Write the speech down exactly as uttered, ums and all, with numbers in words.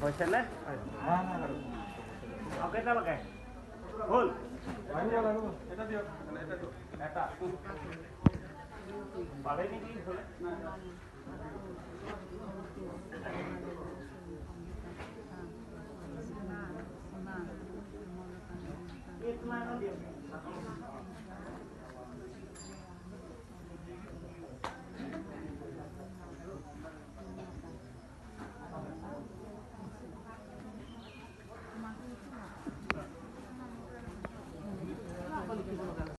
হৈছে নে আৰু কেইটা লগে হ'ল এটা দিয়ক এটা পালে নেকি হ'লে एक लाइन दियो